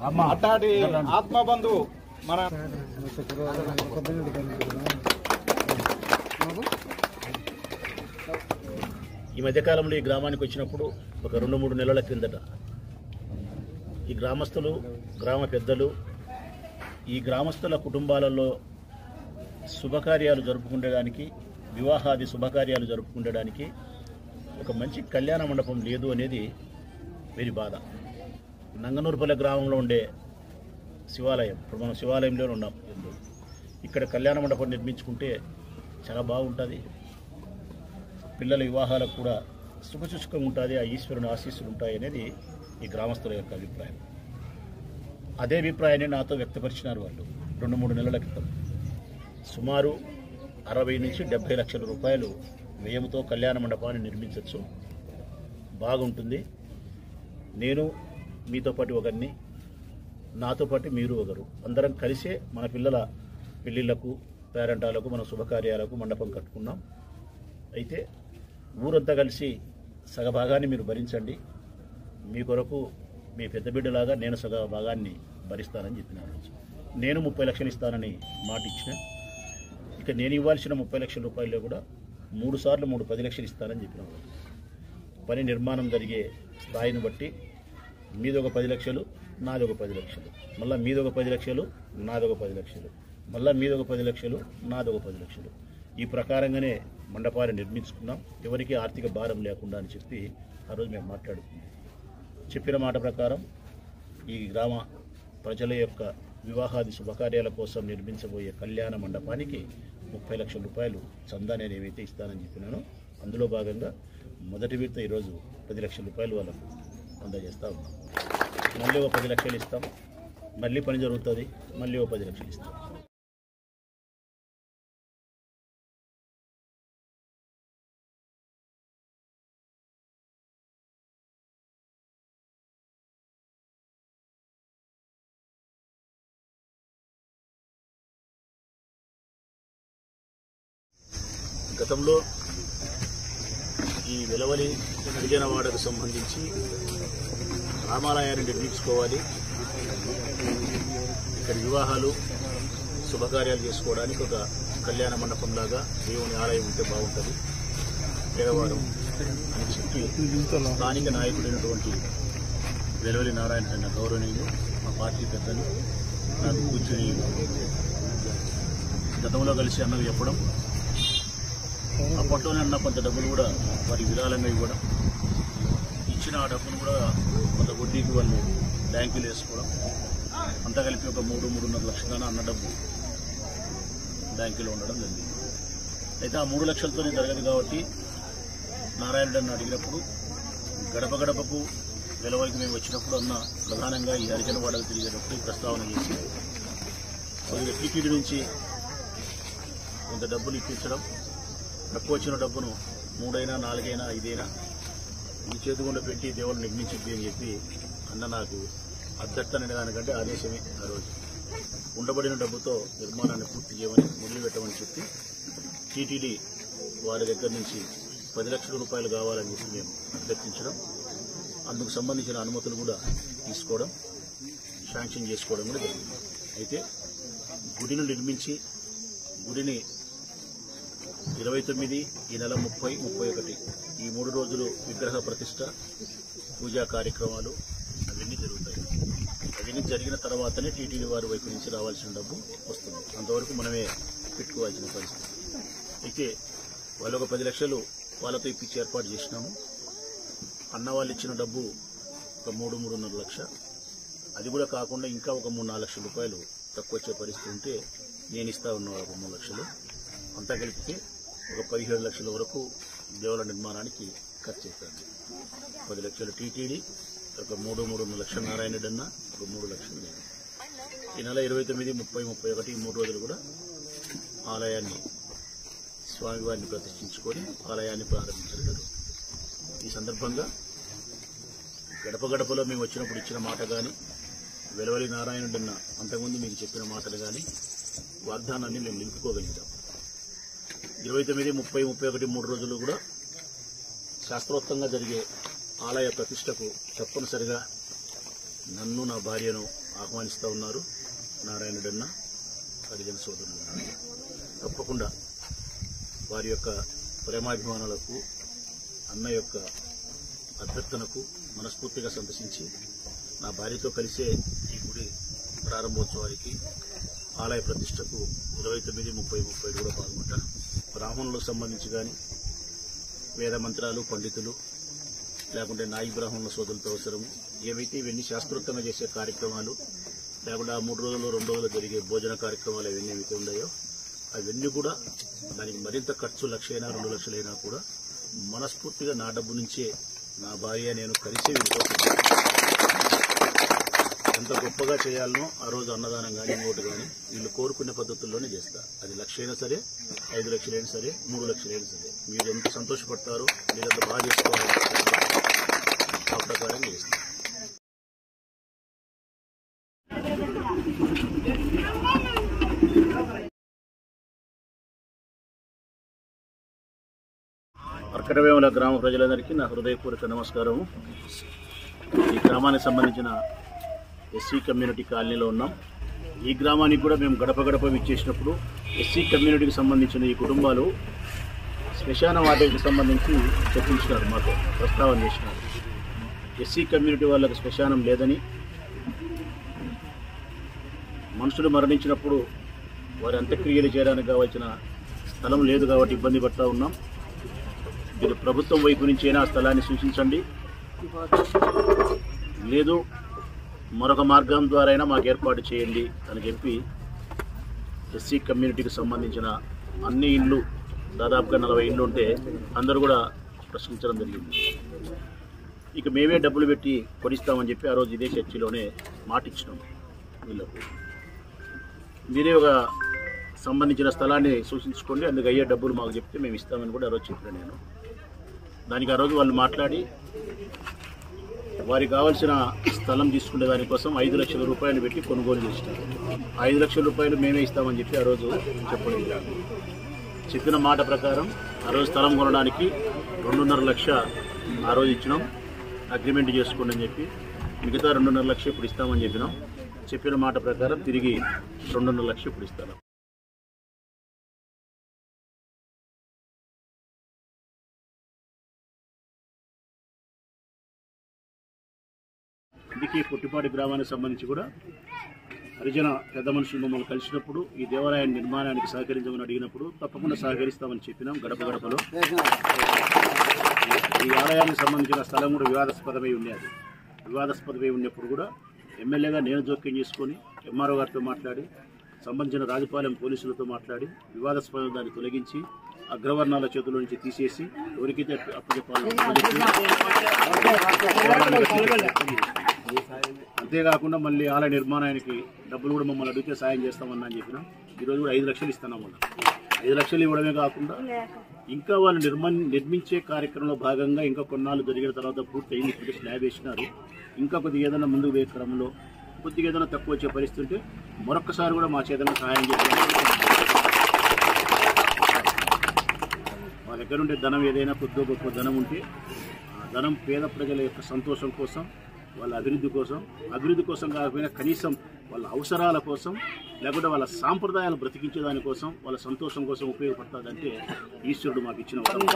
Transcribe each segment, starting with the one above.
అట్లాంటి ఆత్మబంధువు మన ఈ మధ్యకాలంలో ఈ గ్రామానికి వచ్చినప్పుడు ఒక 2-3 నెలల క్రిందట ఈ గ్రామస్తులు గ్రామ పెద్దలు ఈ గ్రామస్తుల కుటుంబాలలో శుభకార్యాలు జరుపుకునేడానికి వివాహాది శుభకార్యాలు జరుపుకునేడానికి ఒక మంచి కళ్యాణ మండపం లేదు అనేది వీరి బాధ. నంగనూరుపల్లె గ్రామంలో ఉండే శివాలయం, ఇప్పుడు మనం శివాలయంలో ఉన్నాం. ఇక్కడ కళ్యాణ మండపం నిర్మించుకుంటే చాలా బాగుంటుంది. పిల్లల వివాహాలకు కూడా శుభసూచకంగా ఉంటుంది. ఆ ఈశ్వరుని ఆశీస్సులు ఉంటాయి అనేది ఈ గ్రామస్తుల యొక్క అభిప్రాయం. అదే అభిప్రాయాన్ని నాతో వ్యక్తపరిచినారు వాళ్ళు 2-3 నెలల క్రితం. సుమారు 60 నుంచి 70 లక్షల రూపాయలు వ్యయంతో కళ్యాణ మండపాన్ని నిర్మించవచ్చు, బాగుంటుంది. నేను మీతో పాటు ఒకరిని, నాతో పాటు మీరు ఒకరు, అందరం కలిసే మన పిల్లల పెళ్ళిళ్ళకు పేరెంటాలకు మన శుభకార్యాలకు మండపం కట్టుకున్నాం. అయితే ఊరంతా కలిసి సగభాగాన్ని మీరు భరించండి, మీ కొరకు మీ పెద్ద బిడ్డలాగా నేను సగ భాగాన్ని భరిస్తానని చెప్పినాను. నేను 30 లక్షలు ఇస్తానని మాట ఇచ్చిన. ఇక నేను ఇవ్వాల్సిన 30 లక్షల రూపాయల్లో కూడా 3 సార్లు 10 లక్షలు ఇస్తానని చెప్పినాను. పని నిర్మాణం జరిగే స్థాయిని బట్టి మీదొక 10 లక్షలు, నాదొక 10 లక్షలు, మళ్ళీ మీదొక 10 లక్షలు, నాదొక 10 లక్షలు, మళ్ళీ మీదొక 10 లక్షలు, నాదొక 10 లక్షలు. ఈ ప్రకారంగానే మండపాన్ని నిర్మించుకున్నాం, ఎవరికి ఆర్థిక భారం లేకుండా అని చెప్పి ఆ రోజు మేము మాట్లాడుకున్నాం. చెప్పిన మాట ప్రకారం ఈ గ్రామ ప్రజల యొక్క వివాహాది శుభకార్యాల కోసం నిర్మించబోయే కళ్యాణ మండపానికి 30 లక్షల రూపాయలు చందా నేను ఏవైతే ఇస్తానని చెప్పినానో అందులో భాగంగా మొదటి విడత ఈరోజు 10 లక్షల రూపాయలు వాళ్ళకు అందజేస్తూ ఉన్నాం. మళ్ళీ ఒక 10 లక్షలు ఇస్తాం, మళ్ళీ పని జరుగుతుంది, మళ్ళీ ఒక 10 లక్షలు ఇస్తాం. గతంలో ఈ వెలవలి గిరిజనవాడకు సంబంధించి రామాలయాన్ని నిర్మించుకోవాలి, ఇక్కడ వివాహాలు శుభకార్యాలు చేసుకోవడానికి ఒక కళ్యాణ మండపంలాగా దేవుని ఆలయం ఉంటే బాగుంటుంది, పేదవారం అని చెప్పి స్థానిక నాయకుడైనటువంటి వెలవలి నారాయణ అన్న గౌరవనీయులు మా పార్టీ పెద్దలు నాకు కూర్చొని గతంలో కలిసి అన్నది చెప్పడం, అప్పట్లోనే అన్న కొంత డబ్బులు కూడా వారికి విరాళంగా ఇవ్వడం, ఇచ్చిన ఆ డబ్బును కూడా కొంత వడ్డీకి వాళ్ళు బ్యాంకులు వేసుకోవడం, అంతా కలిపి ఒక 3-3.5 లక్షల అన్న డబ్బు బ్యాంకులో ఉండడం జరిగింది. అయితే ఆ 3 లక్షలతోనే జరగదు కాబట్టి నారాయణుడని అడిగినప్పుడు గడప గడపకు వెలవలికి మేము వచ్చినప్పుడు అన్న ప్రధానంగా ఈ హరిజనవాడలు తిరిగేటప్పుడు ప్రస్తావన చేసి కొద్దిగా టీటీడీ నుంచి కొంత డబ్బులు ఇప్పించడం, తక్కువ వచ్చిన డబ్బును 3 అయినా 4 అయినా 5 అయినా ఈ చేతిగుండా పెట్టి దేవుళ్ళు నిర్మించింది అని చెప్పి అన్న నాకు అద్దెత్తనే దానికంటే ఆదేశమే. ఆ రోజు ఉండబడిన డబ్బుతో నిర్మాణాన్ని పూర్తి చేయమని మొదలు పెట్టమని చెప్పి టీటీడీ వారి దగ్గర నుంచి 10 లక్షల రూపాయలు కావాలని చెప్పి మేము అభ్యర్థించడం, అందుకు సంబంధించిన అనుమతులు కూడా తీసుకోవడం, శాంక్షన్ చేసుకోవడం కూడా జరిగింది. అయితే గుడిని నిర్మించి గుడిని 29 ఈ నెల 30, 31 ఈ 3 రోజులు విగ్రహ ప్రతిష్ట, పూజా కార్యక్రమాలు అవన్నీ జరుగుతాయి. అవన్నీ జరిగిన తర్వాతనే టీటీడీ వారి వైపు నుంచి రావాల్సిన డబ్బు వస్తుంది. అంతవరకు మనమే పెట్టుకోవాల్సిన పరిస్థితి. అయితే వాళ్ళు ఒక 10 లక్షలు వాళ్ళతో ఇప్పించి ఏర్పాటు చేసినాము. అన్న వాళ్ళు ఇచ్చిన డబ్బు ఒక 3-3.5 లక్ష, అది కూడా కాకుండా ఇంకా ఒక 3-4 లక్షల రూపాయలు తక్కువ వచ్చే పరిస్థితి ఉంటే నేను ఇస్తా ఉన్నా ఒక 3 లక్షలు, అంతా కలిపితే ఒక 17 లక్షల వరకు దేవుల నిర్మాణానికి ఖర్చు అవుతుంది. 10 లక్షలు టీటీడీ, ఒక 3-3.5 లక్షల నారాయణుడు అన్న, ఒక 3 లక్షలు నేను. ఈ నెల 29, 30, 31 ఈ 3 రోజులు కూడా ఆలయాన్ని స్వామివారిని ప్రతిష్ఠించుకొని ఆలయాన్ని ప్రారంభించడం జరుగుతుంది. ఈ సందర్భంగా గడప గడపలో మేము వచ్చినప్పుడు ఇచ్చిన మాట కానీ, వెలవలి నారాయణుడు అన్న అంతకుముందు మీకు చెప్పిన మాటలు కానీ వాగ్దానాన్ని మేము నిలుపుకోగలుగుతాం. 29, 30, 31 3 రోజులు కూడా శాస్త్రోక్తంగా జరిగే ఆలయ ప్రతిష్టకు తప్పనిసరిగా నన్ను, నా భార్యను, ఆహ్వానిస్తూ ఉన్నారు. నారాయణుడన్న హరిజన సోదరులు తప్పకుండా వారి యొక్క ప్రేమాభిమానాలకు అన్న యొక్క అభ్యర్థనకు మనస్ఫూర్తిగా సందర్శించి నా భార్యతో కలిసే ఈ గుడి ప్రారంభోత్సవానికి ఆలయ ప్రతిష్టకు 29, 30, 30 కూడా పాల్గొంటాను. బ్రాహ్మణులకు సంబంధించి కానీ వేద మంత్రాలు పండితులు లేకుంటే నాయి బ్రాహ్మణుల సోదరులతో అవసరము ఏవైతే ఇవన్నీ శాస్త్రోక్తంగా చేసే కార్యక్రమాలు లేకుండా 3 రోజులు 2 రోజులు జరిగే భోజన కార్యక్రమాలు అవన్నీ ఏవైతే ఉన్నాయో అవన్నీ కూడా దానికి మరింత ఖర్చు 1,00,000 అయినా 2 లక్షలైనా కూడా మనస్ఫూర్తిగా నా డబ్బు నుంచే నా భార్య నేను కలిసి వెళ్ళిపోతున్నాను. ఎంత గొప్పగా చేయాలనో ఆ రోజు అన్నదానం కానీ ఇంకోటి కానీ వీళ్ళు కోరుకునే పద్ధతుల్లోనే చేస్తా. అది 1,00,000 అయినా సరే 5 లక్షలైనా సరే 3 లక్షలైనా సరే మీరు ఎంత సంతోషపడతారో మీరు ఎంత బాగా చేసుకోవాలో ఆ ప్రకారంగా చేస్తారు. అర్కటవేముల గ్రామ ప్రజలందరికీ నా హృదయపూర్వక నమస్కారం. ఈ గ్రామానికి సంబంధించిన ఎస్సీ కమ్యూనిటీ కాలనీలో ఉన్నాం. ఈ గ్రామానికి కూడా మేము గడప గడప విచ్చేసినప్పుడు ఎస్సీ కమ్యూనిటీకి సంబంధించిన ఈ కుటుంబాలు శ్మశాన వాటికి సంబంధించి చర్చించినారు, మాతో ప్రస్తావన చేసినారు. ఎస్సీ కమ్యూనిటీ వాళ్ళకి శ్మశానం లేదని, మనుషులు మరణించినప్పుడు వారి అంత్యక్రియలు చేయడానికి కావాల్సిన స్థలం లేదు కాబట్టి ఇబ్బంది పడుతూ ఉన్నాం. మీరు ప్రభుత్వం వైపు నుంచి అయినా స్థలాన్ని సూచించండి, లేదు మరొక మార్గం ద్వారా అయినా మాకు ఏర్పాటు చేయండి అని చెప్పి ఎస్సీ కమ్యూనిటీకి సంబంధించిన అన్ని ఇండ్లు దాదాపుగా 40 ఇండ్లు ఉంటే అందరూ కూడా ప్రశ్నించడం జరిగింది. ఇక మేమే డబ్బులు పెట్టి కొనిస్తామని చెప్పి ఆ రోజు ఇదే చర్చిలోనే మాటిచ్చినాం. వీళ్ళకు మీరే ఒక సంబంధించిన స్థలాన్ని సూచించుకోండి, అందుకు అయ్యే డబ్బులు మాకు చెప్తే మేము ఇస్తామని కూడా ఆ రోజు చెప్పాను నేను. దానికి ఆ రోజు వాళ్ళు మాట్లాడి వారికి కావాల్సిన స్థలం తీసుకునే దానికోసం 5 లక్షల రూపాయలు పెట్టి కొనుగోలు చేసినారు. 5 లక్షల రూపాయలు మేమే ఇస్తామని చెప్పి ఆ రోజు చెప్పడం. చెప్పిన మాట ప్రకారం ఆ రోజు స్థలం కొనడానికి 2.5 లక్ష ఆ రోజు ఇచ్చినాం, అగ్రిమెంట్ చేసుకోండి అని చెప్పి. మిగతా 2.5 లక్ష ఇప్పుడు ఇస్తామని చెప్పినాం. చెప్పిన మాట ప్రకారం తిరిగి 2.5 లక్ష ఇప్పుడు ఇస్తాను. ఇందుకే పుట్టిపాటి గ్రామానికి సంబంధించి కూడా హరిజన పెద్ద మనుషులు మమ్మల్ని కలిసినప్పుడు ఈ దేవాలయ నిర్మాణానికి సహకరించమని అడిగినప్పుడు తప్పకుండా సహకరిస్తామని చెప్పినాం. గడప గడపలో ఈ ఆలయానికి సంబంధించిన స్థలం కూడా వివాదాస్పదమై ఉండేది. వివాదాస్పదమై ఉన్నప్పుడు కూడా ఎమ్మెల్యేగా నేను జోక్యం చేసుకొని ఎంఆర్ఓ గారితో మాట్లాడి సంబంధించిన రాజపాలెం పోలీసులతో మాట్లాడి వివాదాస్పదం దాన్ని తొలగించి అగ్రవర్ణాల చేతుల నుంచి తీసేసి ఎవరికైతే అప్పచెప్పాలో అంతేకాకుండా మళ్ళీ ఆలయ నిర్మాణానికి డబ్బులు కూడా మమ్మల్ని అడిగితే సాయం చేస్తామన్నా అని చెప్పినాం. ఈరోజు కూడా 5 లక్షలు ఇస్తున్నాం. మళ్ళీ 5 లక్షలు ఇవ్వడమే కాకుండా ఇంకా వాళ్ళు నిర్మించే కార్యక్రమంలో భాగంగా ఇంకా కొన్నాళ్ళు జరిగిన తర్వాత పూర్తి అయింది. ఇప్పుడు స్లాబ్ వేసినారు. ఇంకా కొద్దిగా ఏదైనా ముందుకు పోయే క్రమంలో కొద్దిగా ఏదైనా తక్కువ వచ్చే పరిస్థితి ఉంటే మరొకసారి కూడా మా చేతన సహాయం చేయాలి. మా దగ్గర ఉండే ధనం ఏదైనా కొద్దిగా గొప్ప ధనం ఉంటే ఆ ధనం పేద ప్రజల యొక్క సంతోషం కోసం, వాళ్ళ అభివృద్ధి కోసం కాకపోయినా కనీసం వాళ్ళ అవసరాల కోసం లేకుంటే వాళ్ళ సాంప్రదాయాలు బ్రతికించే దానికోసం వాళ్ళ సంతోషం కోసం ఉపయోగపడుతుందంటే ఈశ్వరుడు మాకు ఇచ్చిన వరం.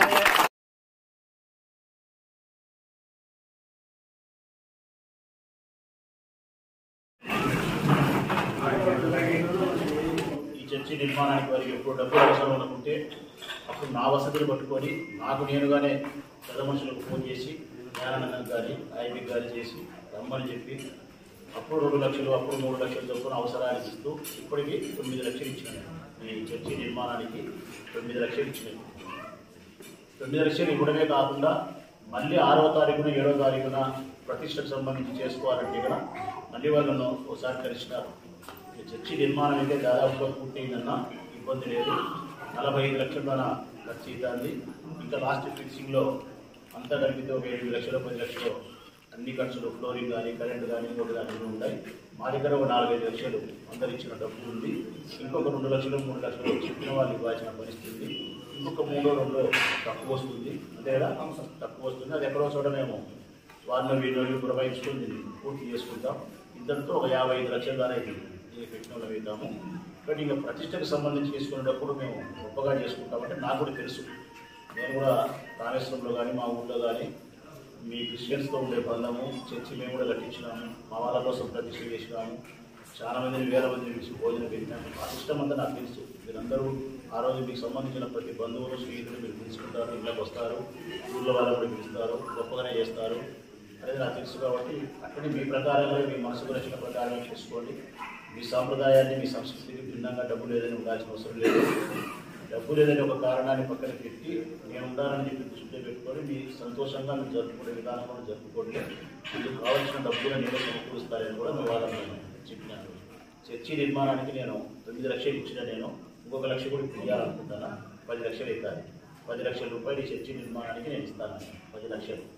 ఈ చర్చి నిర్మాణానికి వారికి ఎప్పుడు డబ్బులు అవసరం అనుకుంటే అప్పుడు నా వసతులు పట్టుకొని నాకు నేనుగానే పెద్ద మనుషులకు ఫోన్ చేసి జ్ఞానానందం గారి ఐబీ గారి చేసి రమ్మని చెప్పి అప్పుడు 2 లక్షలు అప్పుడు 3 లక్షలు చొప్పున అవసరానికి ఇస్తూ ఇప్పటికీ 9 లక్షలు ఇచ్చినాను. ఈ చర్చి నిర్మాణానికి 9 లక్షలు ఇచ్చినాను. 9 లక్షలు ఇవ్వడమే కాకుండా మళ్ళీ 6వ తారీఖున 7వ తారీఖున ప్రతిష్టకు సంబంధించి చేసుకోవాలంటే కూడా మళ్ళీ వాళ్ళను ఒకసారి కలిసినారు. ఈ చర్చి నిర్మాణం అయితే దాదాపుగా పూర్తయిందన్న ఇబ్బంది లేదు. 45 లక్షల ఖర్చు అవుతుంది. ఇంకా లాస్ట్ ఫిక్సింగ్లో అంతా కలిపితే ఒక 8 లక్షలు 10 లక్షలు అన్ని ఖర్చులు, ఫ్లోరింగ్ కానీ కరెంట్ కానీ ఇంకోటి కానీ ఉంటాయి. మా దగ్గర ఒక 4-5 లక్షలు అందరు ఇచ్చిన డబ్బు ఉంది. ఇంకొక 2 లక్షలు 3 లక్షలు చెప్పిన వాళ్ళు ఇవ్వాల్సిన పరిస్థితి. ఇంకొక 3-2 తక్కువ వస్తుంది. అంతే కదా, తక్కువ వస్తుంది. అది ఎక్కడో చోట మేము వారిలో వీళ్ళు పురమాయించుకొని పూర్తి చేసుకుంటాం. ఇంతటితో ఒక 55 లక్షల దాకా దీనికి పెట్టిన వాళ్ళం అవుతాము. కానీ ఇంకా ప్రతిష్టకు సంబంధించి చేసుకునేటప్పుడు మేము గొప్పగా చేసుకుంటామంటే నాకు కూడా తెలుసు. నేను కూడా రామేశ్వరంలో కానీ మా ఊళ్ళో కానీ మీ క్రిస్టియన్స్తో ఉండే బంధము చర్చి మేము కూడా కట్టించినాము. మా వాళ్ళ కోసం ప్రతిష్ట చేసినాము. చాలా మందిని వేల మందిని పిలిచి భోజనం పెట్టినాము. ఆ సిస్టమ్ అంతా నాకు తెలుసు. మీరందరూ ఆ రోజు మీకు సంబంధించిన ప్రతి బంధువులు స్నేహితులు మీరు పిలుచుకుంటారు, ఇళ్ళకి వస్తారు, ఊళ్ళో వాళ్ళని కూడా పిలుస్తారు, గొప్పగానే చేస్తారు అనేది నాకు తెలుసు. కాబట్టి అక్కడి మీ ప్రకారంగా మీ మనసుకు నచ్చిన ప్రకారంగా చేసుకోండి. మీ సాంప్రదాయాన్ని మీ సంస్కృతికి భిన్నంగా డబ్బు లేదని ఉండాల్సిన అవసరం లేదు. డబ్బు లేదని ఒక కారణాన్ని పక్కన పెట్టి నేను ఉండాలని చెప్పి దృష్టిలో పెట్టుకొని మీ సంతోషంగా మీరు జరుపుకునే విధానం కూడా జరుపుకోండి. మీకు కావాల్సిన డబ్బులు నేను సమకూరుస్తారని కూడా మీ వాళ్ళని చెప్పినాను. చర్చి నిర్మాణానికి నేను 9 లక్షలు ఇచ్చిన, నేను ఇంకొక 1 లక్ష కూడా ఇవ్వాలనుకుంటాను. 10 లక్షలు అవుతాయి. 10 లక్షల రూపాయలు ఈ చర్చి నిర్మాణానికి నేను ఇస్తాను. 10 లక్షలు